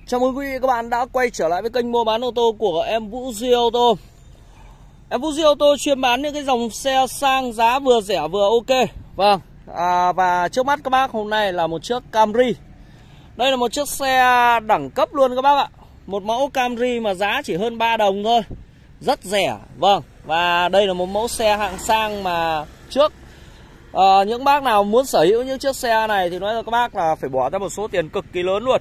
Chào mừng quý vị các bạn đã quay trở lại với kênh mua bán ô tô của em Vũ Duy Ô tô. Em Vũ Duy Ô tô chuyên bán những cái dòng xe sang giá vừa rẻ vừa ok. Vâng, và trước mắt các bác hôm nay là một chiếc Camry. Đây là một chiếc xe đẳng cấp luôn các bác ạ. Một mẫu Camry mà giá chỉ hơn 3 đồng thôi, rất rẻ. Vâng, và đây là một mẫu xe hạng sang mà trước những bác nào muốn sở hữu những chiếc xe này thì nói cho các bác là phải bỏ ra một số tiền cực kỳ lớn luôn.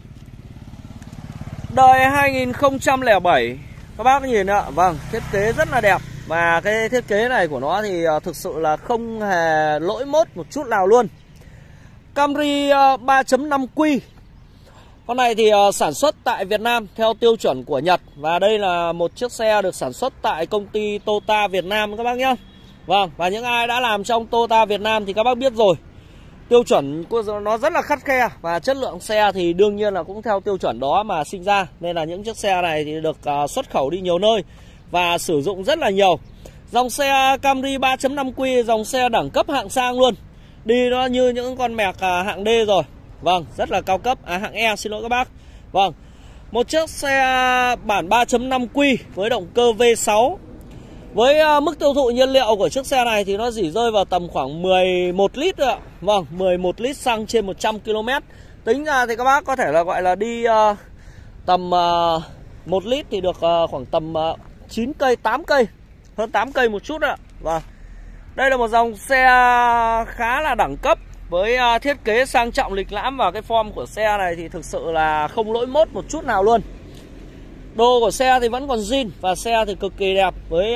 Đời 2007 các bác nhìn ạ. Vâng, thiết kế rất là đẹp. Và cái thiết kế này của nó thì thực sự là không hề lỗi mốt một chút nào luôn. Camry 3.5Q. Con này thì sản xuất tại Việt Nam theo tiêu chuẩn của Nhật. Và đây là một chiếc xe được sản xuất tại công ty Toyota Việt Nam các bác nhé. Vâng, và những ai đã làm trong Toyota Việt Nam thì các bác biết rồi, tiêu chuẩn của nó rất là khắt khe. Và chất lượng xe thì đương nhiên là cũng theo tiêu chuẩn đó mà sinh ra. Nên là những chiếc xe này thì được xuất khẩu đi nhiều nơi và sử dụng rất là nhiều. Dòng xe Camry 3.5Q, dòng xe đẳng cấp hạng sang luôn. Đi nó như những con mẹc hạng D rồi. Vâng, rất là cao cấp, hạng E xin lỗi các bác. Vâng, một chiếc xe bản 3.5Q với động cơ V6. Với mức tiêu thụ nhiên liệu của chiếc xe này thì nó chỉ rơi vào tầm khoảng 11 lít thôi ạ. Vâng, 11 lít xăng trên 100 km. Tính ra thì các bác có thể là gọi là đi tầm 1 lít thì được khoảng tầm 9 cây, 8 cây. Hơn 8 cây một chút ạ. Vâng, đây là một dòng xe khá là đẳng cấp với thiết kế sang trọng lịch lãm. Và cái form của xe này thì thực sự là không lỗi mốt một chút nào luôn. Đồ của xe thì vẫn còn zin và xe thì cực kỳ đẹp với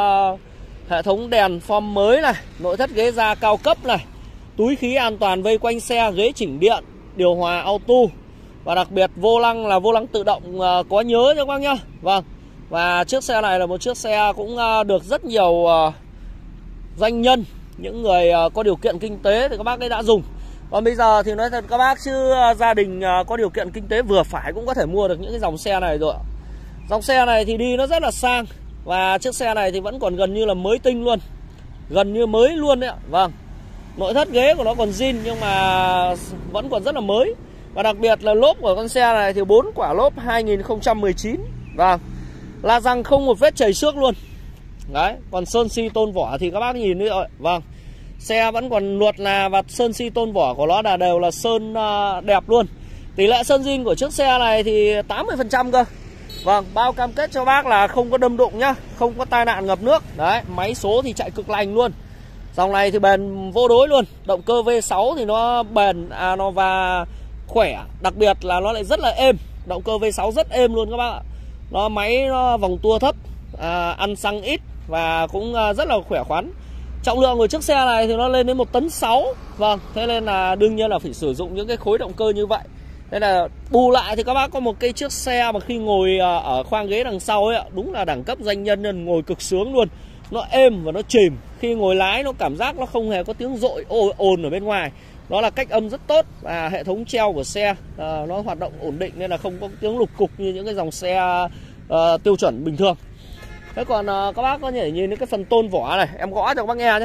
hệ thống đèn form mới này, nội thất ghế da cao cấp này, túi khí an toàn vây quanh xe, ghế chỉnh điện, điều hòa auto và đặc biệt vô lăng là vô lăng tự động có nhớ cho các bác nhá. Vâng, và chiếc xe này là một chiếc xe cũng được rất nhiều doanh nhân, những người có điều kiện kinh tế thì các bác ấy đã dùng. Còn bây giờ thì nói thật các bác chứ gia đình có điều kiện kinh tế vừa phải cũng có thể mua được những cái dòng xe này rồi. Dòng xe này thì đi nó rất là sang. Và chiếc xe này thì vẫn còn gần như là mới tinh luôn, gần như mới luôn đấy ạ. Vâng, nội thất ghế của nó còn zin nhưng mà vẫn còn rất là mới. Và đặc biệt là lốp của con xe này thì 4 quả lốp 2019. Vâng, là rằng không một vết chảy xước luôn. Đấy, còn sơn si tôn vỏ thì các bác nhìn đi rồi. Vâng, xe vẫn còn luột là và sơn si tôn vỏ của nó là đều là sơn đẹp luôn. Tỷ lệ sơn zin của chiếc xe này thì 80% cơ. Vâng, bao cam kết cho bác là không có đâm đụng nhá, không có tai nạn ngập nước. Đấy, máy số thì chạy cực lành luôn. Dòng này thì bền vô đối luôn. Động cơ V6 thì nó bền nó và khỏe. Đặc biệt là nó lại rất là êm. Động cơ V6 rất êm luôn các bác ạ. Nó máy nó vòng tua thấp, ăn xăng ít và cũng rất là khỏe khoắn. Trọng lượng của chiếc xe này thì nó lên đến 1,6 tấn. Vâng, thế nên là đương nhiên là phải sử dụng những cái khối động cơ như vậy. Thế là bù lại thì các bác có một cái chiếc xe mà khi ngồi ở khoang ghế đằng sau ấy ạ, đúng là đẳng cấp doanh nhân nên ngồi cực sướng luôn. Nó êm và nó chìm. Khi ngồi lái nó cảm giác nó không hề có tiếng dội ồn ở bên ngoài. Nó là cách âm rất tốt. Và hệ thống treo của xe nó hoạt động ổn định nên là không có tiếng lục cục như những cái dòng xe tiêu chuẩn bình thường. Thế còn các bác có thể nhìn đến cái phần tôn vỏ này, em gõ cho các bác nghe nhé.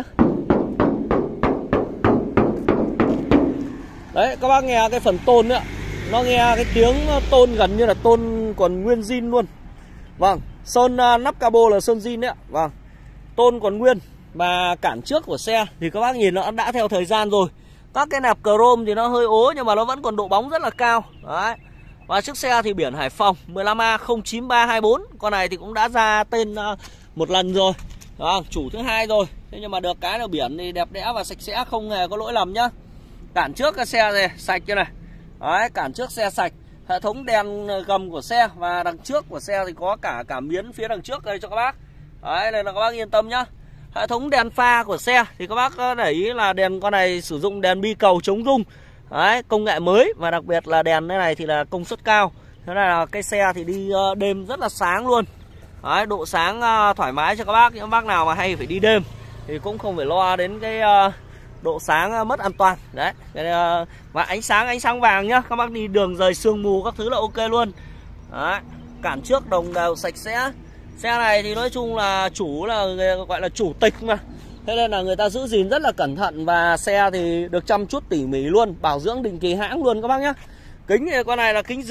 Đấy, các bác nghe cái phần tôn nữa, nó nghe cái tiếng tôn gần như là tôn còn nguyên zin luôn. Vâng, sơn nắp cabo là sơn zin đấy ạ. Vâng, tôn còn nguyên. Và cản trước của xe thì các bác nhìn nó đã theo thời gian rồi. Các cái nẹp chrome thì nó hơi ố nhưng mà nó vẫn còn độ bóng rất là cao. Đấy. Và chiếc xe thì biển Hải Phòng 15A09324. Con này thì cũng đã ra tên một lần rồi. Chủ thứ hai rồi. Thế nhưng mà được cái là biển thì đẹp đẽ và sạch sẽ, không hề có lỗi lầm nhá. Cản trước cái xe này sạch như này. Đấy, cản trước xe sạch. Hệ thống đèn gầm của xe và đằng trước của xe thì có cả cảm biến phía đằng trước đây cho các bác. Đấy, nên là các bác yên tâm nhá. Hệ thống đèn pha của xe thì các bác để ý là đèn con này sử dụng đèn bi cầu chống rung. Đấy, công nghệ mới và đặc biệt là đèn này thì là công suất cao. Thế này là cái xe thì đi đêm rất là sáng luôn. Đấy, độ sáng thoải mái cho các bác. Những bác nào mà hay phải đi đêm thì cũng không phải lo đến cái độ sáng mất an toàn. Đấy, và ánh sáng vàng nhá. Các bác đi đường rời sương mù các thứ là ok luôn. Đấy, cản trước đồng đều sạch sẽ. Xe này thì nói chung là chủ là gọi là chủ tịch mà. Thế nên là người ta giữ gìn rất là cẩn thận. Và xe thì được chăm chút tỉ mỉ luôn, bảo dưỡng định kỳ hãng luôn các bác nhé. Kính thì con này là kính zin.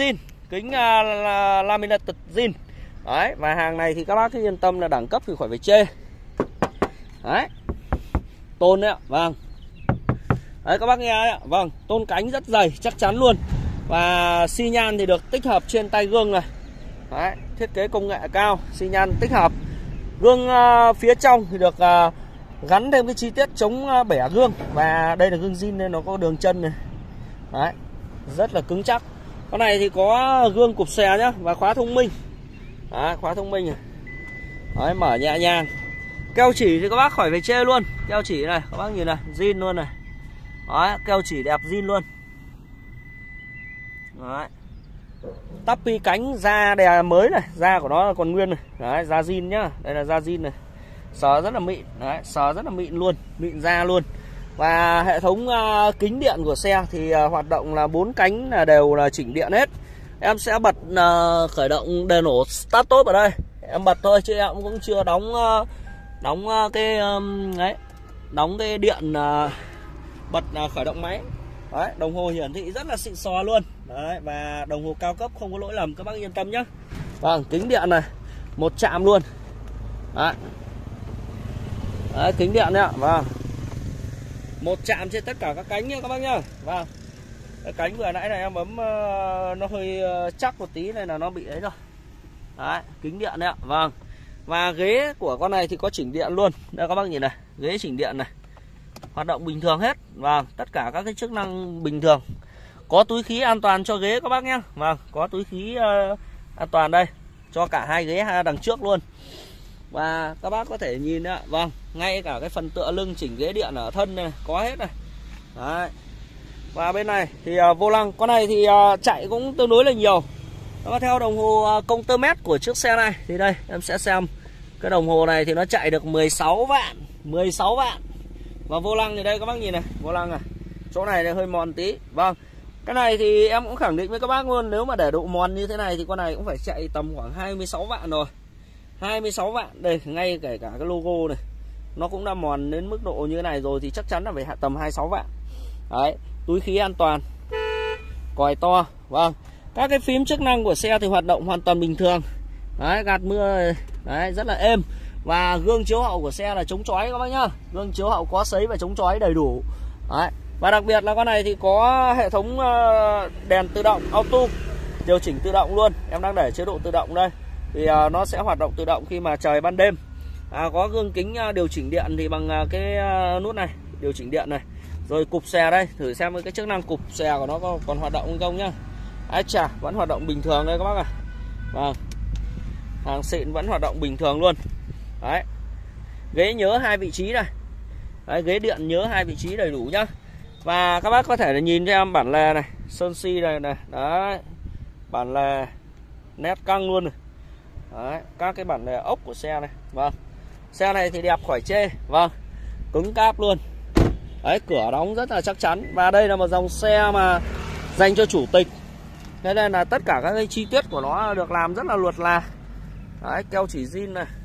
kính laminated zin. Đấy, và hàng này thì các bác cứ yên tâm là đẳng cấp thì khỏi phải chê. Đấy, tôn đấy ạ, vâng. Đấy các bác nghe đấy ạ, vâng, tôn cánh rất dày, chắc chắn luôn. Và xi nhan thì được tích hợp trên tay gương này. Đấy, thiết kế công nghệ cao, xi nhan tích hợp. Gương phía trong thì được gắn thêm cái chi tiết chống bẻ gương. Và đây là gương zin nên nó có đường chân này. Đấy, rất là cứng chắc. Con này thì có gương cụp xè nhá, và khóa thông minh. Đấy, khóa thông minh này. Đấy, mở nhẹ nhàng. Keo chỉ thì các bác khỏi phải chê luôn. Keo chỉ này, các bác nhìn này, zin luôn này. Đấy, keo chỉ đẹp zin luôn. Đấy. Tapi cánh da đè mới này, da của nó còn nguyên này. Đấy, da zin nhá. Đây là da zin này. Sờ rất là mịn. Đấy, sờ rất là mịn luôn, mịn da luôn. Và hệ thống kính điện của xe thì hoạt động là 4 cánh là đều là chỉnh điện hết. Em sẽ bật khởi động đề nổ start top ở đây. Em bật thôi chứ em cũng chưa đóng cái đấy, đóng cái điện bật khởi động máy. Đấy, đồng hồ hiển thị rất là xịn sò luôn. Đấy, và đồng hồ cao cấp không có lỗi lầm, các bác yên tâm nhé. Vâng, kính điện này, một chạm luôn. Đấy. Đấy, kính điện đấy ạ. Vâng, một chạm trên tất cả các cánh nhé các bác nhá. Vâng, cái cánh vừa nãy này em bấm nó hơi chắc một tí này là nó bị ấy rồi. Đấy, kính điện đấy ạ. Vâng, và ghế của con này thì có chỉnh điện luôn. Đây các bác nhìn này, ghế chỉnh điện này, hoạt động bình thường hết. Vâng, tất cả các cái chức năng bình thường. Có túi khí an toàn cho ghế các bác nhé. Vâng, có túi khí an toàn đây cho cả hai ghế đằng trước luôn. Và các bác có thể nhìn ạ, vâng, ngay cả cái phần tựa lưng chỉnh ghế điện ở thân này có hết này. Đấy. Và bên này thì vô lăng, con này thì chạy cũng tương đối là nhiều. Nó theo đồng hồ công tơ mét của chiếc xe này thì đây em sẽ xem cái đồng hồ này thì nó chạy được 16 vạn, 16 vạn. Và vô lăng thì đây các bác nhìn này, vô lăng này, chỗ này hơi mòn tí. Vâng, cái này thì em cũng khẳng định với các bác luôn, nếu mà để độ mòn như thế này thì con này cũng phải chạy tầm khoảng 26 vạn rồi. 26 vạn, đây ngay kể cả cái logo này nó cũng đã mòn đến mức độ như thế này rồi thì chắc chắn là phải hạ tầm 26 vạn. Đấy, túi khí an toàn, còi to. Vâng, các cái phím chức năng của xe thì hoạt động hoàn toàn bình thường. Đấy, gạt mưa, đấy, rất là êm. Và gương chiếu hậu của xe là chống chói các bác nhá. Gương chiếu hậu có sấy và chống chói đầy đủ. Đấy. Và đặc biệt là con này thì có hệ thống đèn tự động auto, điều chỉnh tự động luôn. Em đang để chế độ tự động đây. Thì nó sẽ hoạt động tự động khi mà trời ban đêm. Có gương kính điều chỉnh điện thì bằng cái nút này, điều chỉnh điện này. Rồi cụp xè đây, thử xem cái chức năng cụp xè của nó còn hoạt động hay không nhá. Ái chà, vẫn hoạt động bình thường đây các bác ạ. Vâng, hàng xịn vẫn hoạt động bình thường luôn. Đấy, ghế nhớ 2 vị trí này. Đấy, ghế điện nhớ 2 vị trí đầy đủ nhá. Và các bác có thể là nhìn cho em bản lề này, sơn si này này. Đấy, bản lề nét căng luôn này. Đấy, các cái bản lề ốc của xe này. Vâng, xe này thì đẹp khỏi chê. Vâng, cứng cáp luôn. Đấy, cửa đóng rất là chắc chắn. Và đây là một dòng xe mà dành cho chủ tịch. Thế nên là tất cả các cái chi tiết của nó được làm rất là luột là. Đấy, keo chỉ zin này.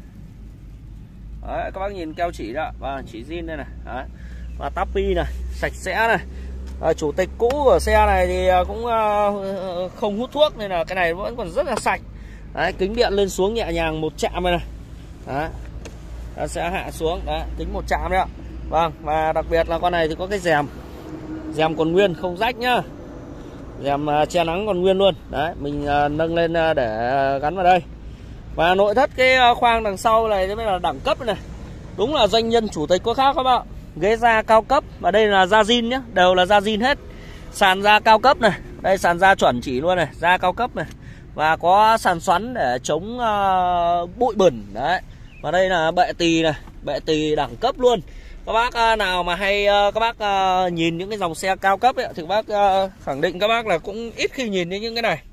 Đấy, các bác nhìn keo chỉ đó. Và chỉ zin đây này. Đấy. Và tapi này, sạch sẽ này. Chủ tịch cũ của xe này thì cũng không hút thuốc nên là cái này vẫn còn rất là sạch. Đấy, kính điện lên xuống nhẹ nhàng một chạm này. Đấy. Nó sẽ hạ xuống. Đấy, tính một chạm đấy ạ. Vâng, và đặc biệt là con này thì có cái rèm. Rèm còn nguyên, không rách nhá. Rèm che nắng còn nguyên luôn. Đấy, mình nâng lên để gắn vào đây. Và nội thất cái khoang đằng sau này mới là đẳng cấp này. Đúng là doanh nhân chủ tịch có khác các bạn. Ghế da cao cấp. Và đây là da zin nhá, đều là da zin hết. Sàn da cao cấp này. Đây sàn da chuẩn chỉ luôn này, da cao cấp này. Và có sàn xoắn để chống bụi bẩn. Đấy. Và đây là bệ tì này, bệ tì đẳng cấp luôn. Các bác nào mà hay các bác nhìn những cái dòng xe cao cấp ấy, thì các bác khẳng định các bác là cũng ít khi nhìn thấy những cái này.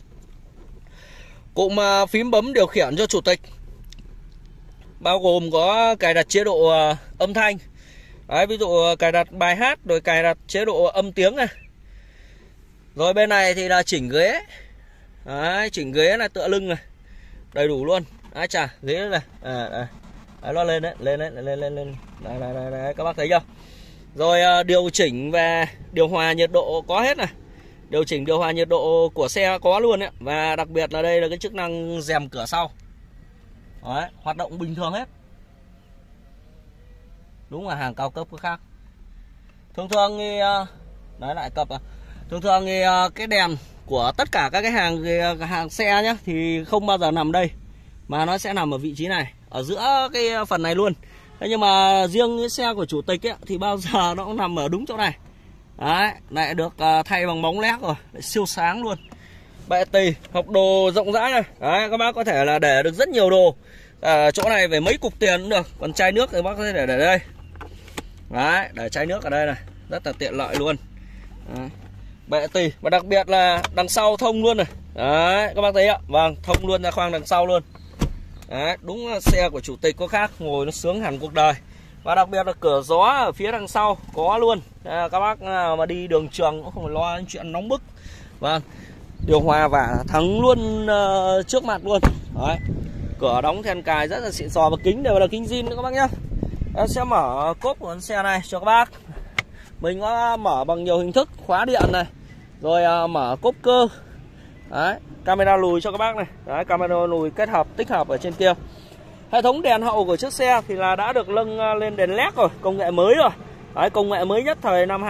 Cụm phím bấm điều khiển cho chủ tịch bao gồm có cài đặt chế độ âm thanh. Đấy, ví dụ cài đặt bài hát, rồi cài đặt chế độ âm tiếng này. Rồi bên này thì là chỉnh ghế. Đấy, chỉnh ghế là tựa lưng này, đầy đủ luôn. Đấy, chà, ghế này. Đấy, nó lên đấy, lên. Đấy, các bác thấy chưa? Rồi điều chỉnh về điều hòa nhiệt độ có hết này. Điều chỉnh điều hòa nhiệt độ của xe có luôn đấy. Và đặc biệt là đây là cái chức năng rèm cửa sau. Đấy, hoạt động bình thường hết. Đúng là hàng cao cấp khác. Thường thường thì đấy lại cập thường thường thì cái đèn của tất cả các cái hàng xe nhá thì không bao giờ nằm đây, mà nó sẽ nằm ở vị trí này, ở giữa cái phần này luôn. Thế nhưng mà riêng cái xe của chủ tịch ấy, thì bao giờ nó cũng nằm ở đúng chỗ này. Đấy, lại được thay bằng bóng led rồi, lại siêu sáng luôn. Bệ tì, hộc đồ rộng rãi này. Đấy, các bác có thể là để được rất nhiều đồ. Chỗ này phải mấy cục tiền cũng được. Còn chai nước thì bác có thể để đây. Đấy, để chai nước ở đây này, rất là tiện lợi luôn. Đấy. Bệ tì, và đặc biệt là đằng sau thông luôn này. Đấy, các bác thấy ạ. Vâng, thông luôn ra khoang đằng sau luôn. Đấy, đúng là xe của chủ tịch có khác, ngồi nó sướng hẳn cuộc đời. Và đặc biệt là cửa gió ở phía đằng sau có luôn. Các bác mà đi đường trường cũng không phải lo chuyện nóng bức. Vâng, điều hòa vả thắng luôn trước mặt luôn. Đấy, cửa đóng then cài rất là xịn sò, và kính đều là kính zin nữa các bác nhá. Em sẽ mở cốp của con xe này cho các bác. Mình có mở bằng nhiều hình thức, khóa điện này, rồi mở cốp cơ. Đấy, camera lùi cho các bác này. Đấy, camera lùi kết hợp tích hợp ở trên kia. Hệ thống đèn hậu của chiếc xe thì là đã được nâng lên đèn led rồi, công nghệ mới rồi. Đấy, công nghệ mới nhất thời năm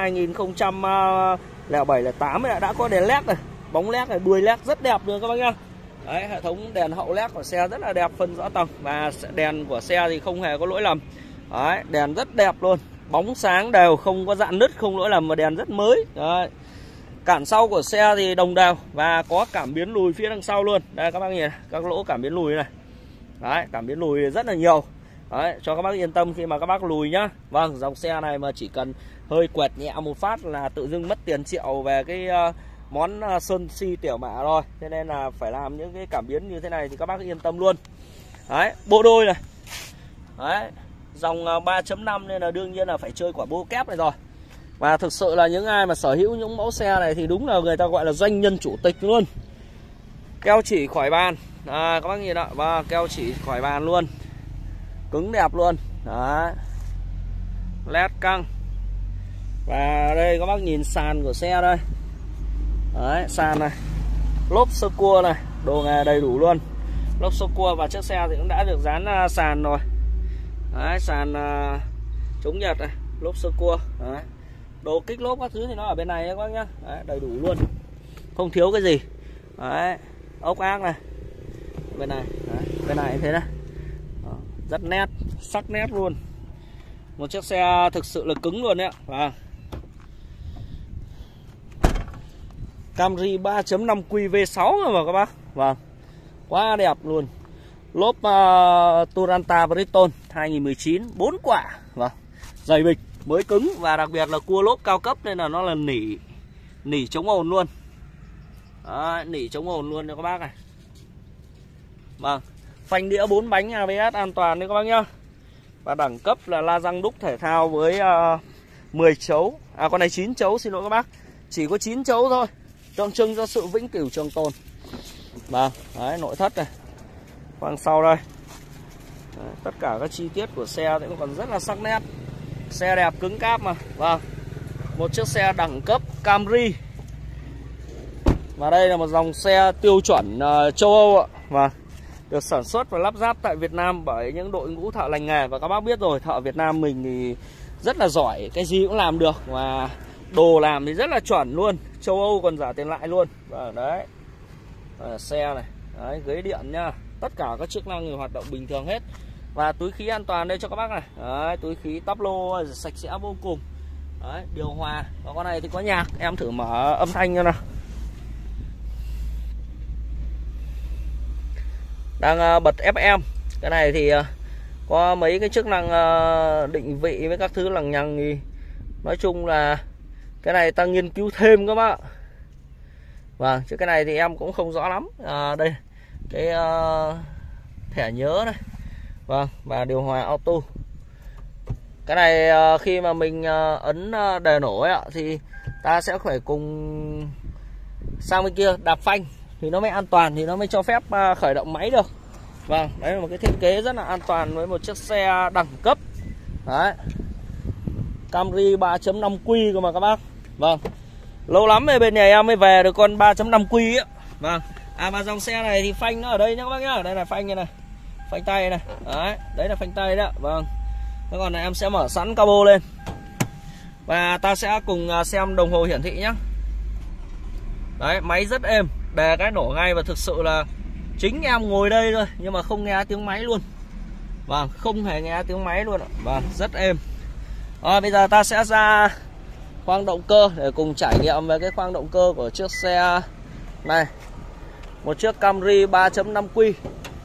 2007-08 đã có đèn led này, bóng led này, đuôi led rất đẹp luôn các bác nhá. Đấy, hệ thống đèn hậu led của xe rất là đẹp, phân rõ tầng, và đèn của xe thì không hề có lỗi lầm. Đấy, đèn rất đẹp luôn, bóng sáng đều, không có dạn nứt, không lỗi lầm, mà đèn rất mới. Đấy. Cản sau của xe thì đồng đều và có cảm biến lùi phía đằng sau luôn. Đây các bác nhìn các lỗ cảm biến lùi này. Đấy, cảm biến lùi rất là nhiều. Đấy, cho các bác yên tâm khi mà các bác lùi nhá. Vâng, dòng xe này mà chỉ cần hơi quẹt nhẹ một phát là tự dưng mất tiền triệu về cái món sơn xi tiểu mạ rồi. Thế nên là phải làm những cái cảm biến như thế này thì các bác yên tâm luôn. Đấy, bộ đôi này. Đấy, dòng 3.5 nên là đương nhiên là phải chơi quả bô kép này rồi. Và thực sự là những ai mà sở hữu những mẫu xe này thì đúng là người ta gọi là doanh nhân chủ tịch luôn. Keo chỉ khỏi bàn. Các bác nhìn ạ. Và keo chỉ khỏi bàn luôn. Cứng đẹp luôn. Đấy, led căng. Và đây các bác nhìn sàn của xe đây. Đấy, sàn này, lốp sơ cua này, đồ nghề đầy đủ luôn. Lốp sơ cua và chiếc xe thì cũng đã được dán sàn rồi. Đấy, sàn chống nhiệt này, lốp sơ cua. Đấy, đồ kích lốp các thứ thì nó ở bên này các bác nhá. Đấy, đầy đủ luôn, không thiếu cái gì. Đấy, ốc ác này, bên này. Đấy, bên này như thế này. Đó, rất nét, sắc nét luôn. Một chiếc xe thực sự là cứng luôn đấy ạ. Vâng, Camry 3.5 QV6 rồi mà các bác. Vâng, quá đẹp luôn. Lốp Turanta Briton 2019 4 quả. Vâng, dày bịch, mới cứng, và đặc biệt là cua lốp cao cấp nên là nó là nỉ chống ồn luôn. Đấy, nỉ chống ồn luôn cho các bác này. Vâng, phanh đĩa 4 bánh ABS an toàn đấy các bác nhá. Và đẳng cấp là la răng đúc thể thao với 10 chấu. Con này 9 chấu, xin lỗi các bác. Chỉ có 9 chấu thôi, tượng trưng cho sự vĩnh cửu trường tồn. Vâng, đấy, nội thất này, khoang sau đây. Đấy, tất cả các chi tiết của xe thì cũng còn rất là sắc nét. Xe đẹp cứng cáp mà. Vâng, một chiếc xe đẳng cấp Camry. Và đây là một dòng xe tiêu chuẩn châu Âu ạ. Vâng, được sản xuất và lắp ráp tại Việt Nam bởi những đội ngũ thợ lành nghề. Và các bác biết rồi, thợ Việt Nam mình thì rất là giỏi, cái gì cũng làm được. Và đồ làm thì rất là chuẩn luôn. Châu Âu còn giả tiền lại luôn. Và đấy, xe này, đấy, ghế điện nhá. Tất cả các chức năng thì hoạt động bình thường hết. Và túi khí an toàn đây cho các bác này. Đấy, túi khí tắp lô sạch sẽ vô cùng. Đấy, điều hòa. Và con này thì có nhạc, em thử mở âm thanh cho nào. Đang bật FM. Cái này thì có mấy cái chức năng định vị với các thứ lằng nhằng thì nói chung là cái này ta nghiên cứu thêm các bác. Vâng, chứ cái này thì em cũng không rõ lắm. Đây, cái thẻ nhớ này. Vâng, và điều hòa auto. Cái này khi mà mình ấn đề nổ ấy ạ, thì ta sẽ phải cùng sang bên kia đạp phanh thì nó mới an toàn, thì nó mới cho phép khởi động máy được. Vâng, đấy là một cái thiết kế rất là an toàn với một chiếc xe đẳng cấp. Đấy, Camry 3.5 Q cơ mà các bác. Vâng, Lâu lắm rồi bên nhà em mới về được con 3.5Q á. Vâng. Và dòng xe này thì phanh nó ở đây nhá các bác nhá. Đây là phanh này này. Phanh tay này. Đấy, đấy là phanh tay đó. Vâng. Thế còn này em sẽ mở sẵn cabo lên. Và ta sẽ cùng xem đồng hồ hiển thị nhá. Đấy, máy rất êm, đè cái nổ ngay và thực sự là chính em ngồi đây thôi nhưng mà không nghe tiếng máy luôn. Vâng, không hề nghe tiếng máy luôn ạ. Vâng, rất êm. Bây giờ ta sẽ ra khoang động cơ để cùng trải nghiệm về cái khoang động cơ của chiếc xe này. Một chiếc Camry 3.5Q.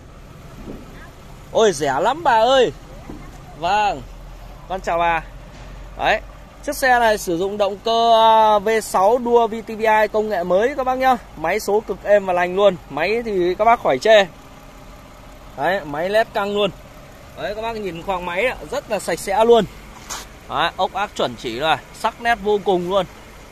Ôi rẻ lắm bà ơi. Vâng, con chào bà. Đấy, chiếc xe này sử dụng động cơ V6 đua VTVI công nghệ mới các bác nhá. Máy số cực êm và lành luôn. Máy thì các bác khỏi chê. Đấy, máy led căng luôn. Đấy, các bác nhìn khoang máy rất là sạch sẽ luôn. Đấy, ốc ác chuẩn chỉ rồi, sắc nét vô cùng luôn.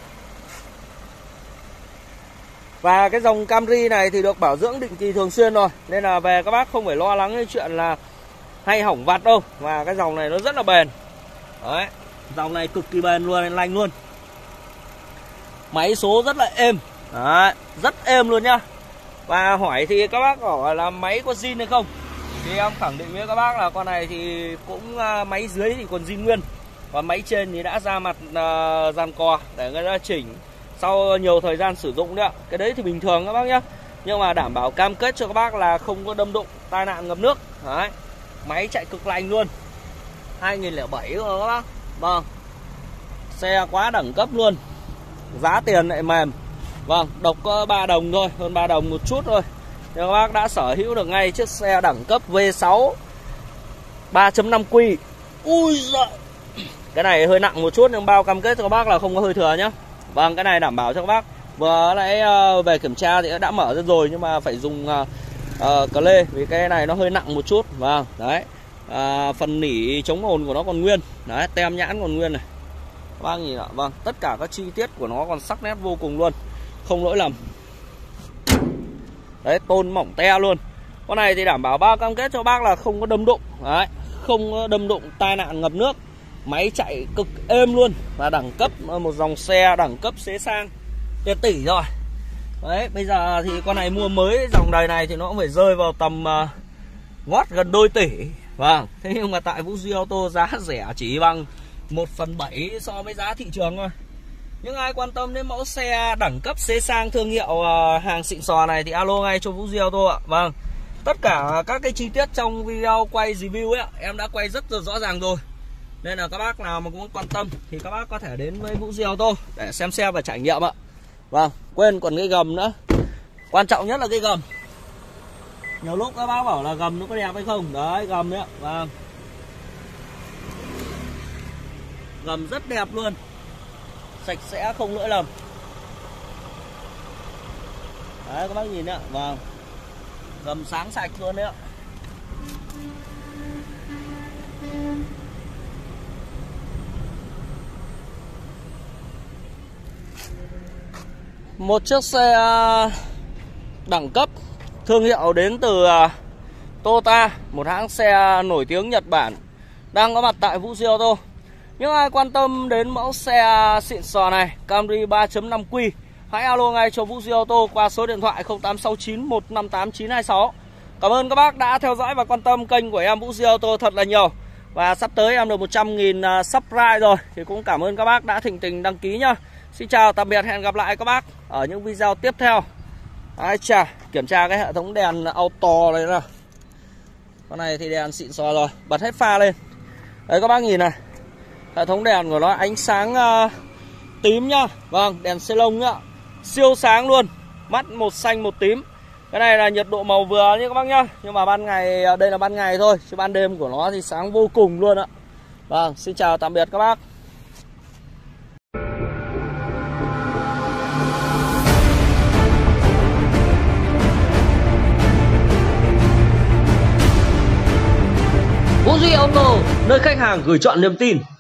Và cái dòng Camry này thì được bảo dưỡng định kỳ thường xuyên rồi, nên là về các bác không phải lo lắng cái chuyện là hay hỏng vặt đâu. Và cái dòng này nó rất là bền. Đấy, dòng này cực kỳ bền luôn, lành luôn. Máy số rất là êm. Đấy, rất êm luôn nhá. Và hỏi thì các bác hỏi là máy có zin hay không, thì em khẳng định với các bác là con này thì cũng máy dưới thì còn zin nguyên. Còn máy trên thì đã ra mặt dàn cò để người ta chỉnh sau nhiều thời gian sử dụng đấy ạ. Cái đấy thì bình thường các bác nhá. Nhưng mà đảm bảo cam kết cho các bác là không có đâm đụng, tai nạn ngập nước. Đấy, máy chạy cực lành luôn. 2007 rồi các bác. Vâng, xe quá đẳng cấp luôn. Giá tiền lại mềm. Vâng, độc có 3 đồng thôi, hơn 3 đồng một chút thôi. Thì các bác đã sở hữu được ngay chiếc xe đẳng cấp V6 3.5Q. Ui giời, cái này hơi nặng một chút nhưng bao cam kết cho các bác là không có hơi thừa nhá. Vâng, cái này đảm bảo cho các bác. Vừa nãy về kiểm tra thì đã mở ra rồi nhưng mà phải dùng cờ lê vì cái này nó hơi nặng một chút. Vâng, đấy. Phần nỉ chống ồn của nó còn nguyên. Đấy, tem nhãn còn nguyên này. Các bác nhìn ạ. Vâng, tất cả các chi tiết của nó còn sắc nét vô cùng luôn, không lỗi lầm. Đấy, tôn mỏng te luôn. Con này thì đảm bảo bao cam kết cho bác là không có đâm đụng. Đấy, không có đâm đụng, tai nạn ngập nước. Máy chạy cực êm luôn. Và đẳng cấp, một dòng xe đẳng cấp xế sang tiền tỷ rồi. Đấy, bây giờ thì con này mua mới dòng đời này thì nó cũng phải rơi vào tầm ngót gần đôi tỷ. Vâng, thế nhưng mà tại Vũ Duy Auto giá rẻ chỉ bằng 1/7 so với giá thị trường thôi. Những ai quan tâm đến mẫu xe đẳng cấp xế sang thương hiệu hàng xịn sò này thì alo ngay cho Vũ Duy Auto ạ. Vâng, tất cả các cái chi tiết trong video quay review ấy em đã quay rất là rõ ràng rồi. Nên là các bác nào mà cũng quan tâm thì các bác có thể đến với Vũ Duy Auto để xem xe và trải nghiệm ạ. Vâng, quên còn cái gầm nữa. Quan trọng nhất là cái gầm. Nhiều lúc các bác bảo là gầm nó có đẹp hay không. Đấy, gầm đấy ạ. Vâng, gầm rất đẹp luôn, sạch sẽ không lỗi lầm. Đấy, các bác nhìn ạ. Vâng, gầm sáng sạch luôn đấy ạ. Một chiếc xe đẳng cấp thương hiệu đến từ Toyota, một hãng xe nổi tiếng Nhật Bản, đang có mặt tại Vũ Duy Auto. Những ai quan tâm đến mẫu xe xịn sò này, Camry 3.5Q, hãy alo ngay cho Vũ Duy Auto qua số điện thoại 0869 158 926. Cảm ơn các bác đã theo dõi và quan tâm kênh của em Vũ Duy Auto thật là nhiều. Và sắp tới em được 100.000 subscribe rồi thì cũng cảm ơn các bác đã thỉnh tình đăng ký nhá. Xin chào tạm biệt, hẹn gặp lại các bác ở những video tiếp theo. Kiểm tra cái hệ thống đèn auto này nào. Con này thì đèn xịn sò rồi, bật hết pha lên. Đấy các bác nhìn này, hệ thống đèn của nó ánh sáng tím nhá. Vâng, đèn xê lông nhá, siêu sáng luôn, mắt một xanh một tím. Cái này là nhiệt độ màu vừa nhé các bác nhá. Nhưng mà ban ngày, đây là ban ngày thôi, chứ ban đêm của nó thì sáng vô cùng luôn ạ. Vâng, xin chào tạm biệt các bác. Vũ Duy Auto, nơi khách hàng gửi chọn niềm tin.